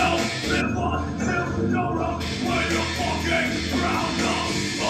live on till you're up when you're fucking ground up.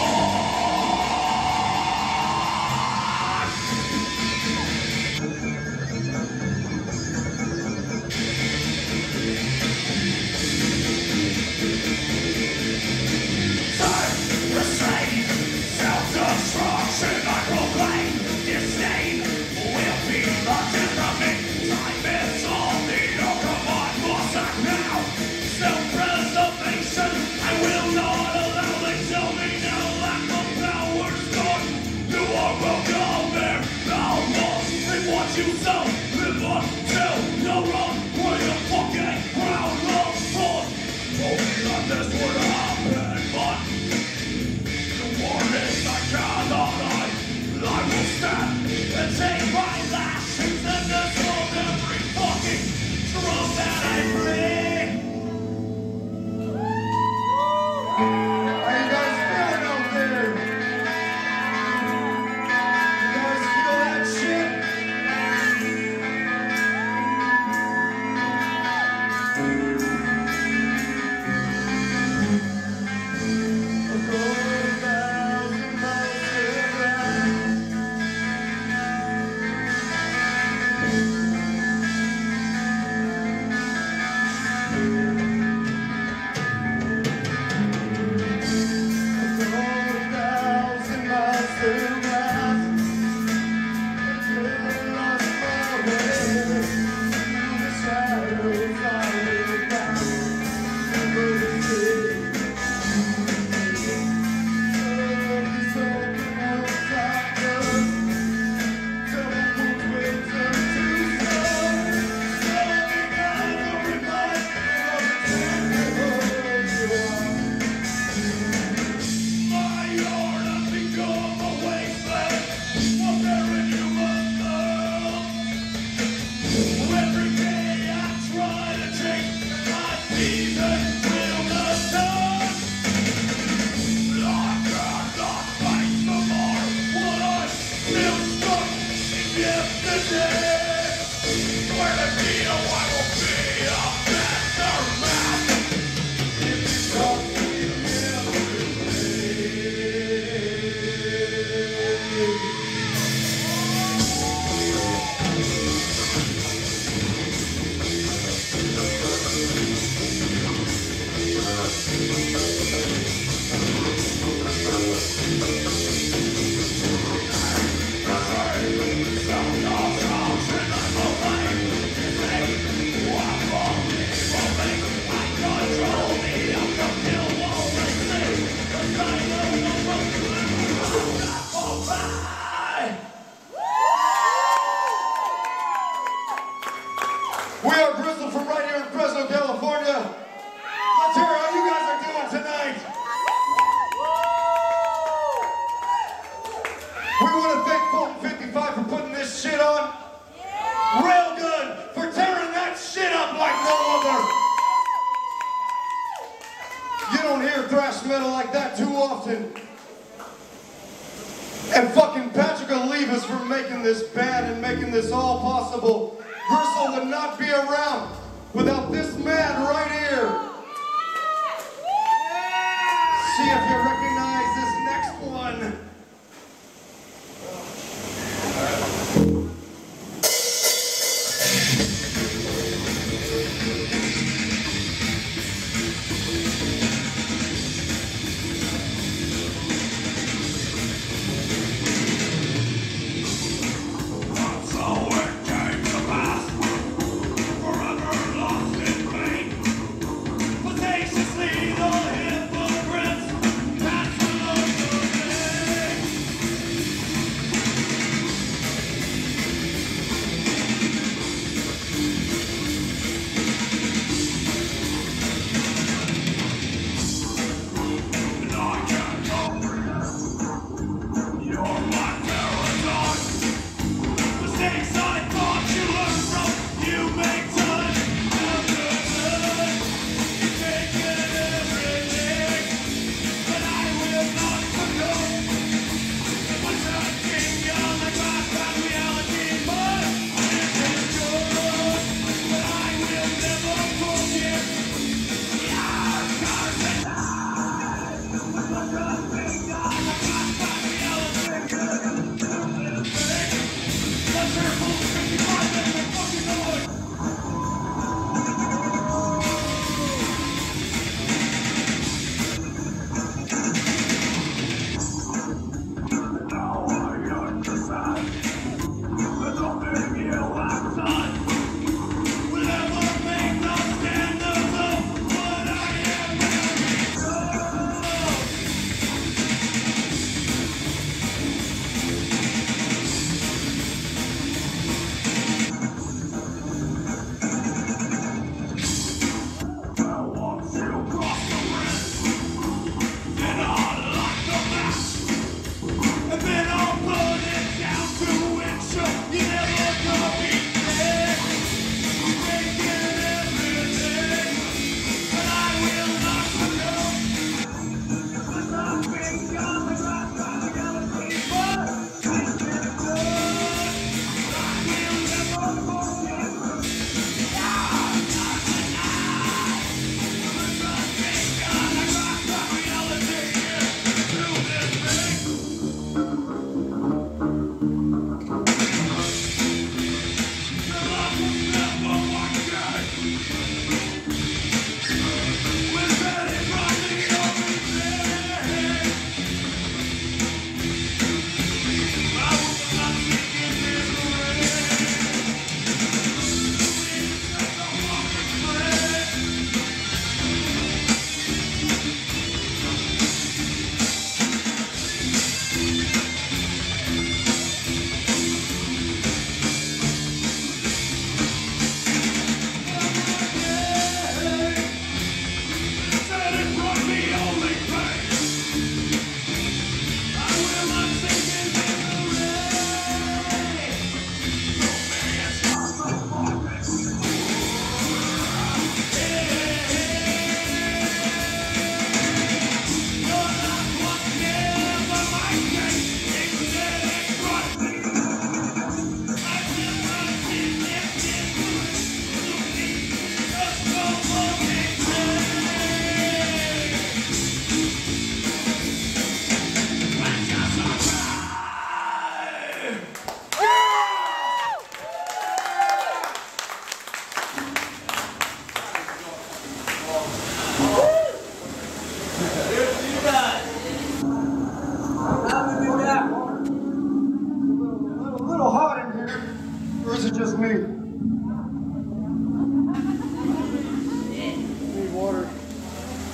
Restraint, self-destruction, I proclaim. Disdain will be the death of me. Time is all the command must act now. Self-preservation, I will not allow. They tell me now lack of power's gone. You are welcome there, now lost in what you sow. Live on till you're wrong, where you fucking ground of thought. Only that this would happen, but warnings I cannot hide. I will stand and take my lashes and dissolve every fucking drum that I bring. How you guys feeling out there? You guys feel that shit? We are Gristle from right here in Fresno, California. Let's hear how you guys are doing tonight. We want to thank Fulton 55 for putting this shit on. Real good for tearing that shit up like no other. You don't hear thrash metal like that too often. And fucking Patrick Olivas for making this band and making this all possible. Gristle would not be around without this man right here. See if you recognize this next one.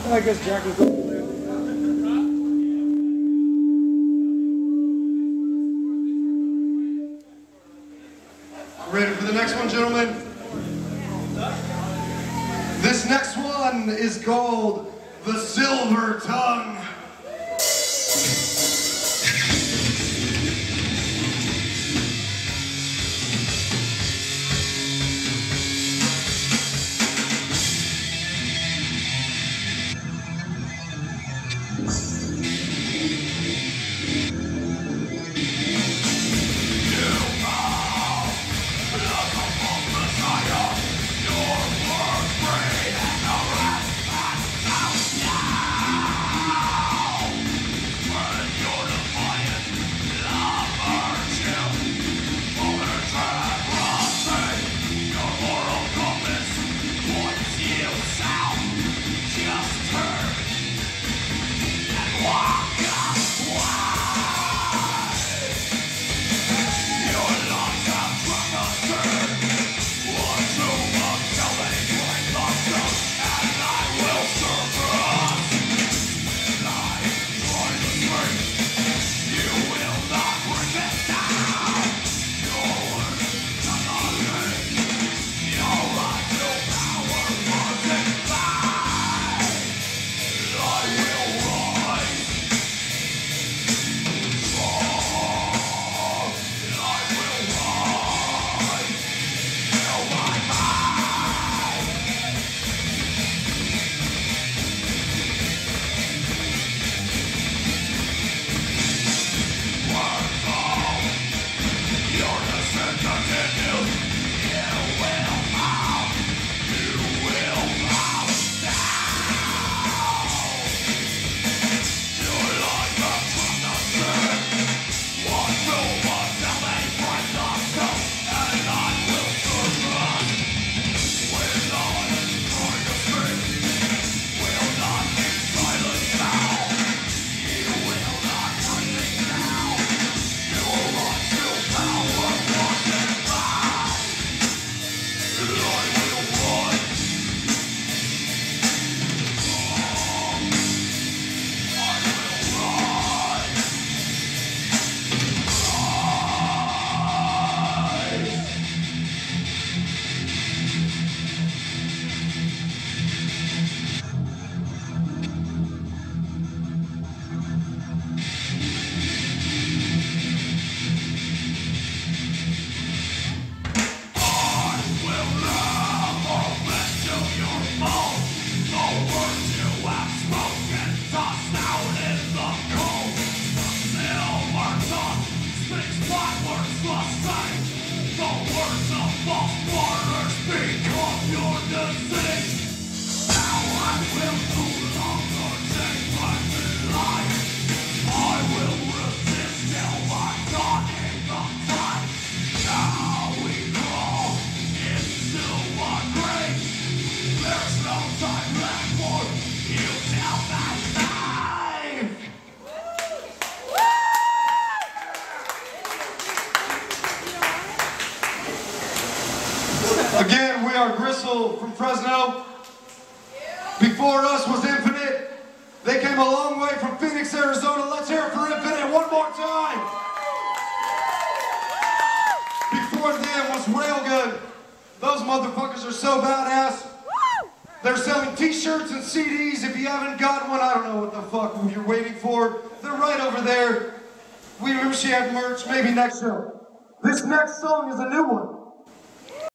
I guess Jack was over there. Ready for the next one, gentlemen? This next one is called the Silver Tongue. Again, we are Gristle from Fresno. Before us was Infinite. They came a long way from Phoenix, Arizona. Let's hear it for Infinite one more time. Before them was Railgun. Those motherfuckers are so badass. They're selling t-shirts and CDs. If you haven't got one, I don't know what the fuck you're waiting for. They're right over there. We wish you had merch, maybe next show. This next song is a new one.